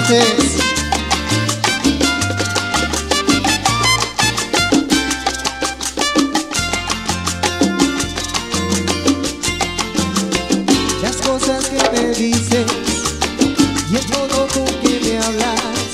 ustedes. Las cosas que me dices y el modo con que me hablas,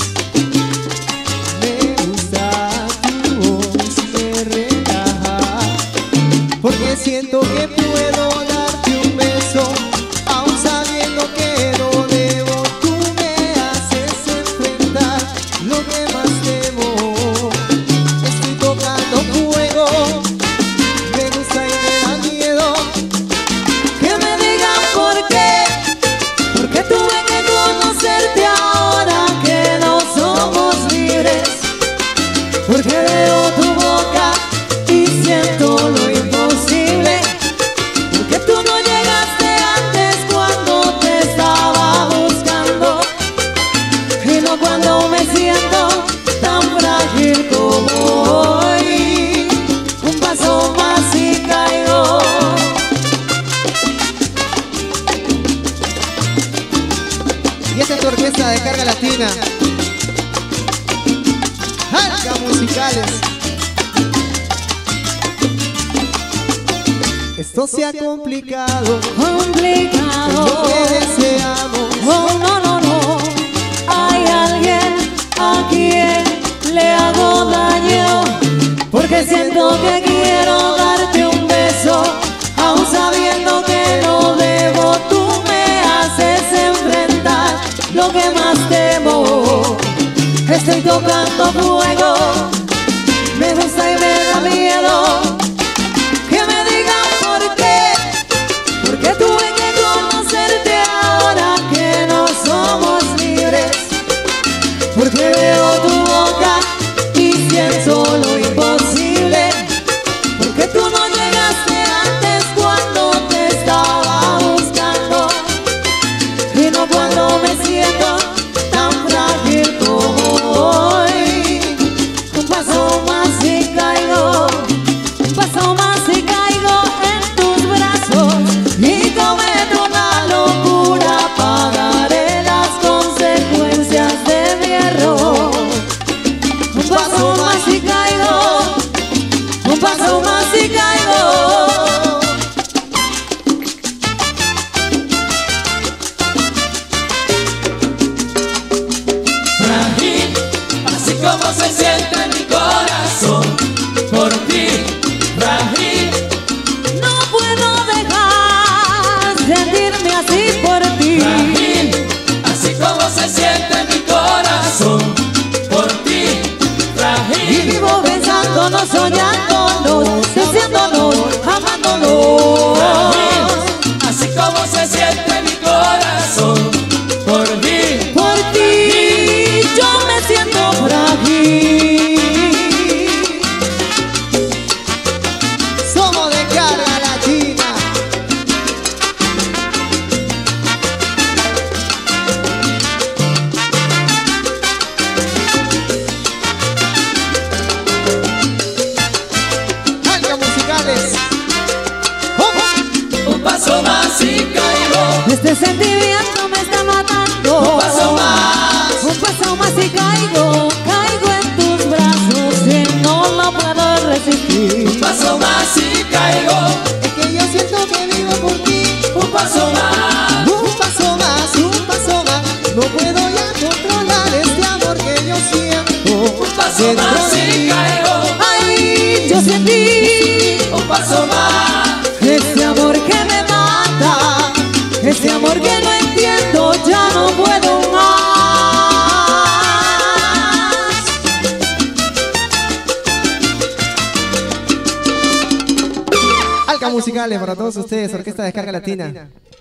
me gusta tu voz, me relaja, porque siento que puedo darte un beso, aún sabiendo que no debo. Tú me haces enfrentar lo que más temo. Estoy tocando fuego, me gusta y me da miedo que me digan por qué, porque tuve que conocerte ahora que no somos libres, porque veo tu boca y siento lo imposible, porque tú no llegaste antes cuando te estaba buscando, y no cuando me siento tan frágil como hoy. Un paso más y caigo. Y esta es tu orquesta de carga latina. Jalca Musicales. Esto se ha complicado, Complicado. lo que deseamos. Oh, no, no, no. Hay alguien a quien le hago daño, porque siento que quiero darte un beso, aún sabiendo que no debo. Tú me haces enfrentar lo que más temo. Estoy tocando fuego, me gusta y me da miedo que me digan por qué, porque tuve que conocerte ahora que no somos libres, porque veo tu boca y siento lo imposible, porque tú no llegaste antes cuando te estaba buscando, y no cuando me siento tan frágil como hoy. Un paso más y caigo, un paso más y caigo en tus brazos y cometo una locura, pagaré las consecuencias de mi error. Un paso más y caigo, un paso más y caigo. Frágil, así como se siente mi corazón por ti. Frágil, No puedo dejar sentirme así por ti. frágil, así como se siente mi corazón por ti. Y Frágil, vivo pensándonos, soñándonos, deseándonos, amándonos. frágil, así como se siente mi corazón por ti. Por ti yo me siento frágil. Somos de carga latina. Jalca Musicales. ¿Cómo? Un paso más y caigo. Este sentimiento me está matando. Un paso más. Un paso más y caigo, caigo en tus brazos y no lo puedo resistir. Un paso más y caigo. Es que yo siento que vivo por ti. Un paso más. Un paso más, un paso más. No puedo ya controlar este amor que yo siento. Un paso dentro más de y mí. caigo. Ay, yo sentí Un paso más. ese amor que me mata, ese amor que no entiendo, ya no puedo más. Jalca Musicales para todos ustedes, Orquesta de Carga Latina.